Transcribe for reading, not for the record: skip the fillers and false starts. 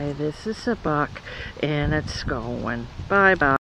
this is a buck, and it's going. Bye-bye.